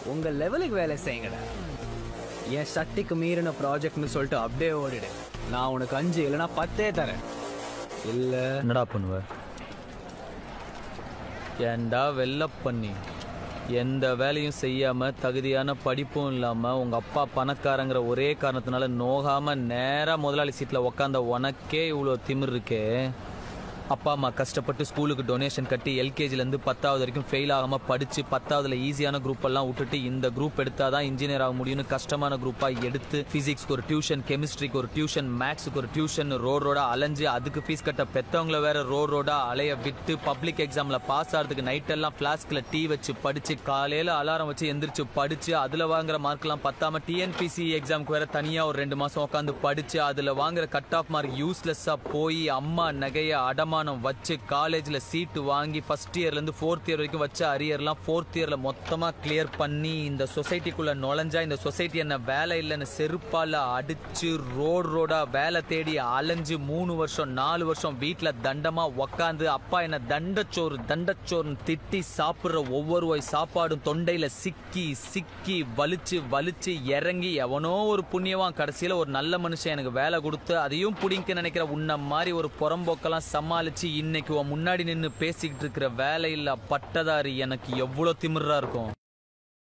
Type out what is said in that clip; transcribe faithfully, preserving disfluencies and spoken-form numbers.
உங்க லெவலுக்கு வேலை செய்யுங்கடா. என் சக்திக்கு மீறின ப்ராஜெக்ட்னு சொல்லிட்டு அப்படியே ஓடிடு. நான் உனக்கு அஞ்சு இல்லைன்னா பத்தே தரேன். இல்ல என்னடா பண்ணுவ? ஏண்டா வெள்ள பண்ணி எந்த வேலையும் செய்யாம தகுதியான படிப்பும் இல்லாம உங்க அப்பா பணக்காரங்கிற ஒரே காரணத்தினால நோகாம நேரா முதலாளி சீட்ல உக்காந்த உனக்கே இவ்வளோ திமிர் இருக்கே. அப்பா அம்மா கஷ்டப்பட்டு ஸ்கூலுக்கு டொனேஷன் கட்டி எல்கேஜிலேருந்து பத்தாவது வரைக்கும் ஃபெயில் ஆகாமல் படித்து பத்தாவதுல ஈஸியான குரூப் எல்லாம் விட்டுட்டு இந்த குரூப் எடுத்தால் தான் இன்ஜினியர் ஆக முடியும்னு கஷ்டமான குரூப்பாக எடுத்து ஃபிசிக்ஸ்க்கு ஒரு டியூஷன், கெமிஸ்ட்ரிக்கு ஒரு டியூஷன், மேக்ஸுக்கு ஒரு டியூஷன், ரோட் ரோடாக அலைஞ்சு அதுக்கு ஃபீஸ் கட்ட பெற்றவங்கள வேற ரோட் ரோடாக அலைய விட்டு பப்ளிக் எக்ஸாமில் பாஸ் ஆகிறதுக்கு நைட்டெல்லாம் ஃப்ளாஸ்கில் டீ வச்சு படித்து காலையில் அலாரம் வச்சு எந்திரிச்சு படித்து அதில் வாங்குற மார்க்லாம் பத்தாம டிஎன்பிசி எக்ஸாமுக்கு வேற தனியாக ஒரு ரெண்டு மாதம் உட்காந்து படித்து அதில் வாங்குற கட் ஆஃப் மார்க் யூஸ்லெஸ்ஸாக போய் அம்மா நகையை அடமா வச்சு காலேஜ்ல சீட்டு வாங்கி ஃபர்ஸ்ட் இயர்ல இருந்து ஃபோர்த் இயர் வரைக்கும் வச்ச அரியர்லாம் ஃபோர்த் இயர்ல மொத்தமா கிளியர் பண்ணி இந்த சொசைட்டிக்குள்ள நுழைஞ்சா இந்த சொசைட்டி என்ன வேலை இல்லைன்னு செருப்பால அடிச்சு ரோடு ரோடா வேலை தேடி அலைஞ்சு மூணு வருஷம் நாலு வருஷம் வீட்டுல தண்டமா உக்காந்து அப்பா என்ன தண்டச்சோறு தண்டச்சோறுன்னு திட்டி சாப்பிடுற ஒவ்வொரு வாய் சாப்பாடும் தொண்டையில சிக்கி சிக்கி வலிச்சு வலிச்சு இறங்கி எவனோ ஒரு புண்ணியவான் கடைசியில ஒரு நல்ல மனுஷன் எனக்கு வேலை கொடுத்து அதையும் புடிங்க நினைக்கிற உன்ன மாதிரி ஒரு புறம்போக்கெல்லாம் சமாளி இன்னைக்கு முன்னாடி நின்று பேசிக்கிட்டு இருக்கிற வேலையில்லா பட்டதாரி எனக்கு எவ்வளவு திமிரா இருக்கும்.